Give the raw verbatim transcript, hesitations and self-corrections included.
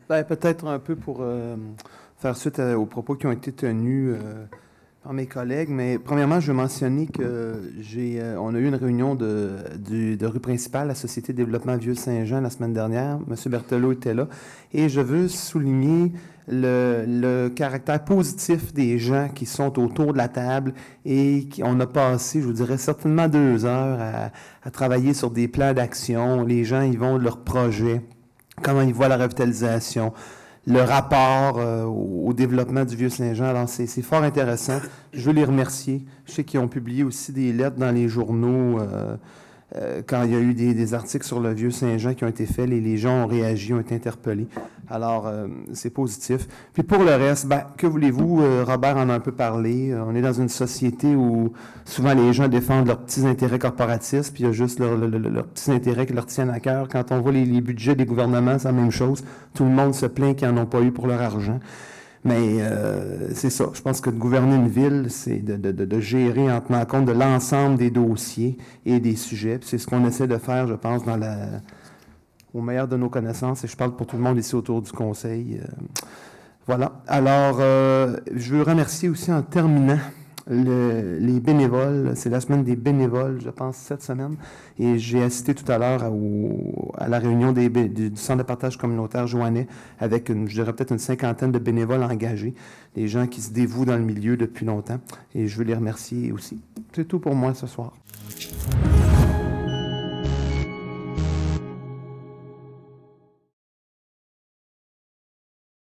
Ben, peut-être un peu pour euh, faire suite à- aux propos qui ont été tenus euh, par mes collègues, mais premièrement, je veux mentionner que j'ai, euh, on a eu une réunion de, du- de rue principale, la Société de développement Vieux-Saint-Jean, la semaine dernière. M. Berthelot était là. Et je veux souligner le, le caractère positif des gens qui sont autour de la table et qui, on a passé, je vous dirais, certainement deux heures à, à travailler sur des plans d'action. Les gens, ils vont de leurs projets, comment ils voient la revitalisation, le rapport euh, au, au développement du Vieux-Saint-Jean. Alors, c'est c'est fort intéressant. Je veux les remercier. Je sais qu'ils ont publié aussi des lettres dans les journaux euh, euh, quand il y a eu des, des articles sur le Vieux-Saint-Jean qui ont été faits. Les, les gens ont réagi, ont été interpellés. Alors, euh, c'est positif. Puis pour le reste, ben, que voulez-vous? Euh, Robert en a un peu parlé. Euh, on est dans une société où souvent les gens défendent leurs petits intérêts corporatistes, puis il y a juste leurs leur, leur, leur petits intérêts qui leur tiennent à cœur. Quand on voit les, les budgets des gouvernements, c'est la même chose. Tout le monde se plaint qu'ils n'en ont pas eu pour leur argent. Mais euh, c'est ça. Je pense que de gouverner une ville, c'est de, de, de, de gérer en tenant compte de l'ensemble des dossiers et des sujets. C'est ce qu'on essaie de faire, je pense, dans la, au meilleur de nos connaissances. Et je parle pour tout le monde ici autour du conseil. Euh, voilà. Alors, euh, je veux remercier aussi en terminant le, les bénévoles. C'est la semaine des bénévoles, je pense, cette semaine. Et j'ai assisté tout à l'heure à, au- à la réunion des, bé- du, du Centre de partage communautaire Joannais avec, une, je dirais peut-être une cinquantaine de bénévoles engagés, des gens qui se dévouent dans le milieu depuis longtemps. Et je veux les remercier aussi. C'est tout pour moi ce soir.